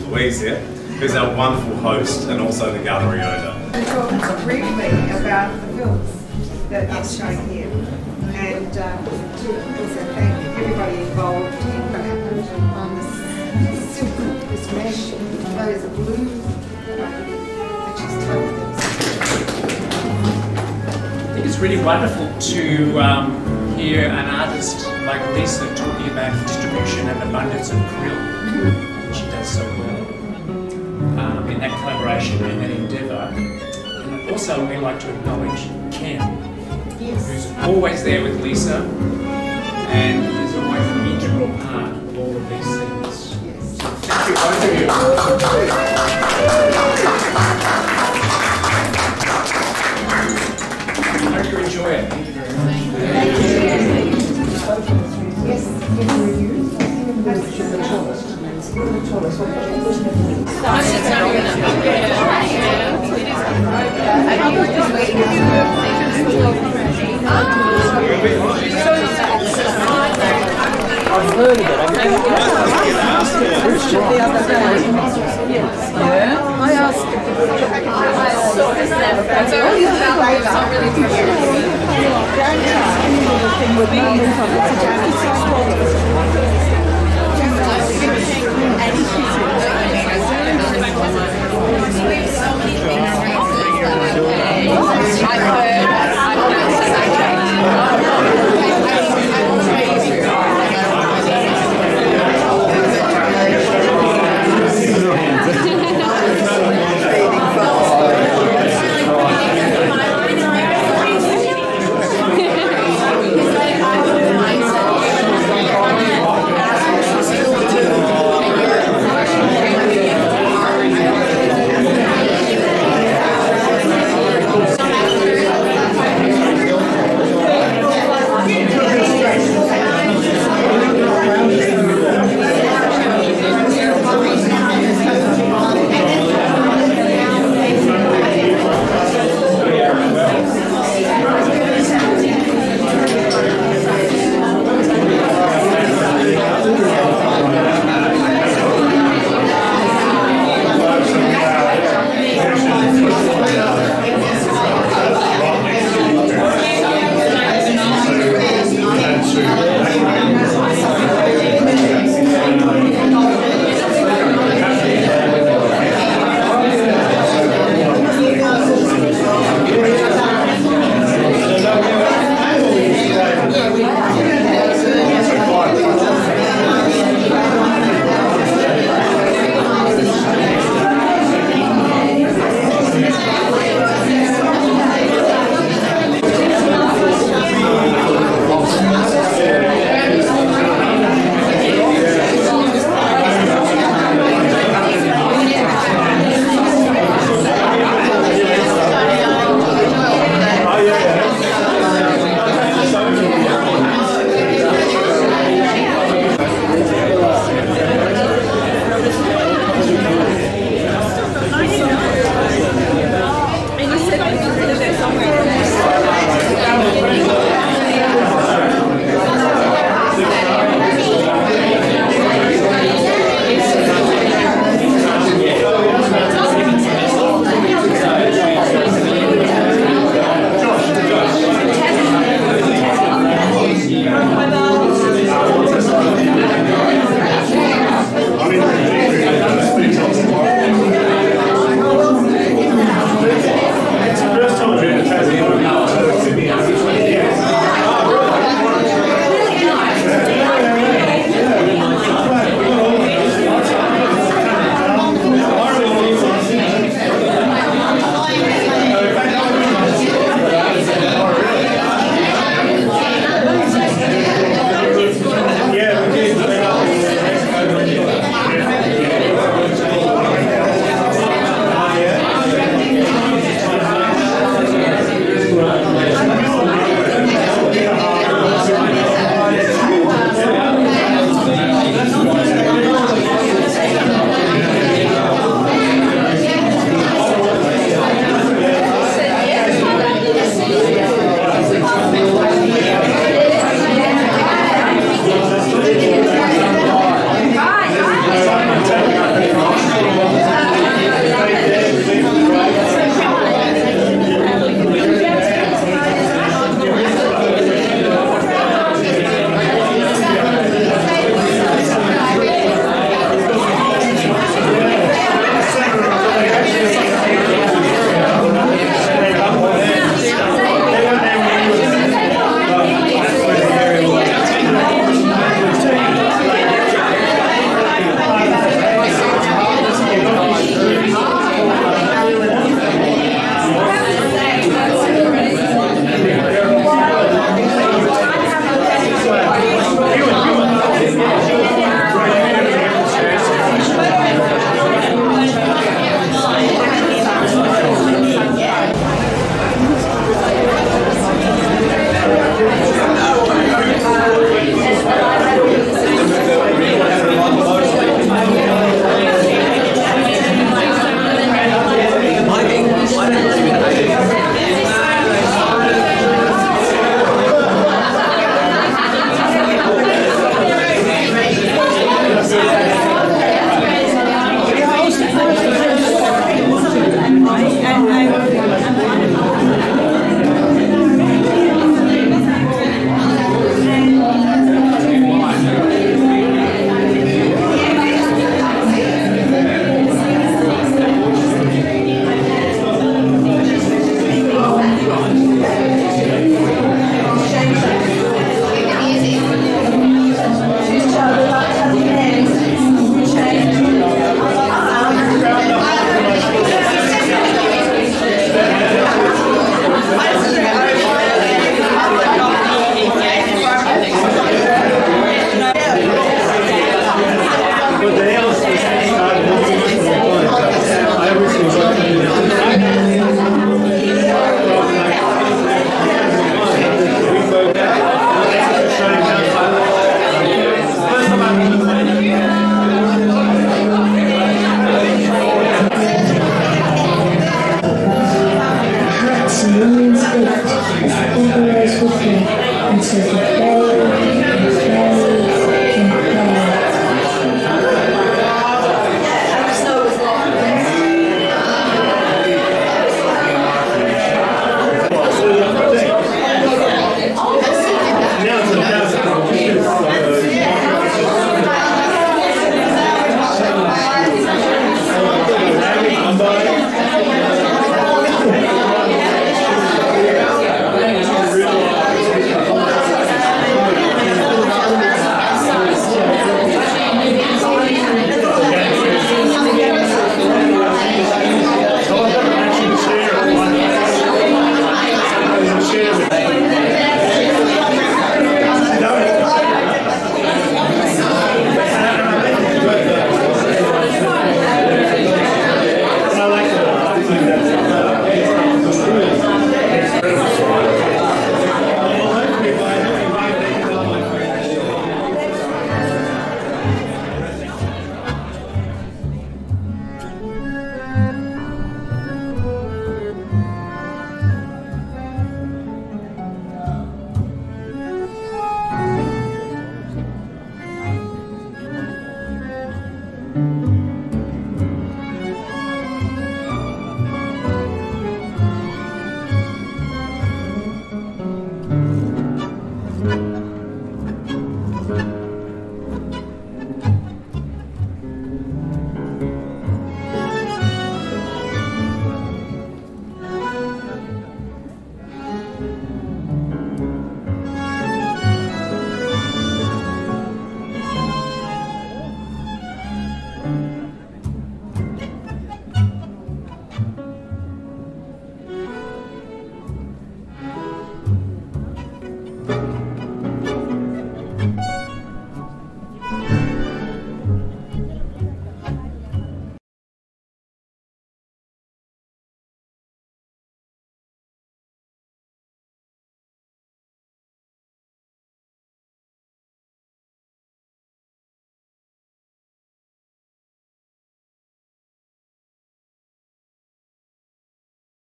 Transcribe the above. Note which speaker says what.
Speaker 1: Luise here, who's our wonderful host and also the gallery owner.
Speaker 2: And talk briefly about the films that are shown here, and to also thank everybody involved in on this silk, this mesh, those blue, which is totally.
Speaker 3: I think it's really wonderful to hear an artist like Lisa talking about distribution and abundance of krill. She does so well in that collaboration and that endeavour. And also we like to acknowledge Ken, who's always there with Lisa and is always an integral part of all of these things. So thank you both of you. I hope you enjoy it. Thank you very much.
Speaker 2: Thank you. Yes,
Speaker 4: I've heard of it. I've never the other day. Yeah. I asked.